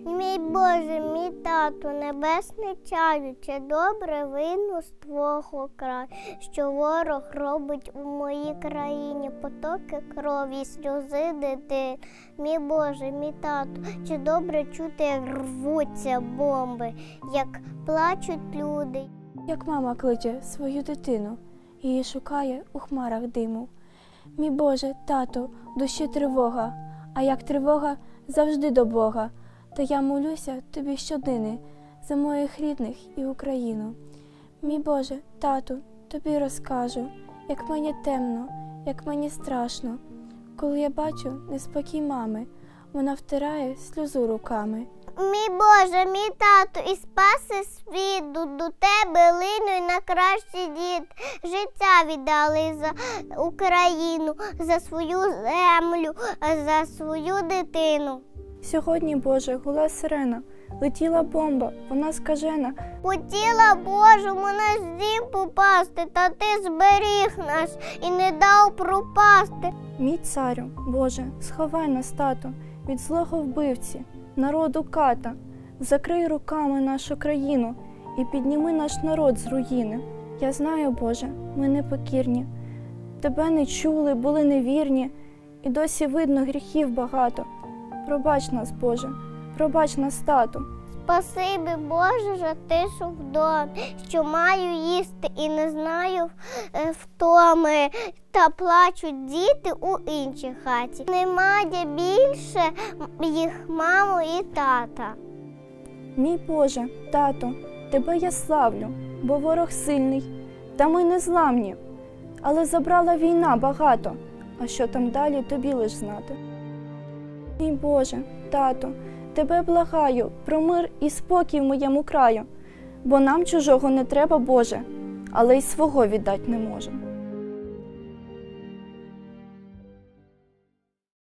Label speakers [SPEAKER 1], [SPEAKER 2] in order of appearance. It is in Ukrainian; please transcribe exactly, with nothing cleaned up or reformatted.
[SPEAKER 1] Мій Боже, мій тату, небесний царю, чи добре видно з твого краю, що ворог робить у моїй країні потоки крові, сльози дитин. Мій Боже, мій тату, чи добре чути, як рвуться бомби, як плачуть люди.
[SPEAKER 2] Як мама кличе свою дитину, її шукає у хмарах диму. Мій Боже, тату, в душі тривога, а як тривога завжди до Бога. Та я молюся тобі щоднини за моїх рідних і Україну. Мій Боже, тату, тобі розкажу, як мені темно, як мені страшно, коли я бачу неспокій мами, вона втирає сльозу руками.
[SPEAKER 1] Мій Боже, мій тату, і спаси світу, до тебе линуть на кращий дід. Життя віддали за Україну, за свою землю, за свою дитину.
[SPEAKER 2] Сьогодні, Боже, гула сирена, летіла бомба, вона скажена.
[SPEAKER 1] Хотіла Божому наш дім попасти, та ти зберіг нас і не дав пропасти.
[SPEAKER 2] Мій царю, Боже, сховай нас, тату, від злого вбивці, народу ката. Закрий руками нашу країну і підніми наш народ з руїни. Я знаю, Боже, ми непокірні, тебе не чули, були невірні, і досі видно гріхів багато. Пробач нас, Боже, пробач нас, тату.
[SPEAKER 1] Спасибі, Боже, за тишу вдомі, що маю їсти і не знаю втоми, та плачуть діти у іншій хаті. Немає більше їх маму і тата.
[SPEAKER 2] Мій Боже, тато, тебе я славлю, бо ворог сильний, та ми незламні. Але забрала війна багато, а що там далі, тобі лиш знати. Мій Боже, тато, тебе благаю про мир і спокій в моєму краю, бо нам чужого не треба, Боже, але й свого віддать не можемо.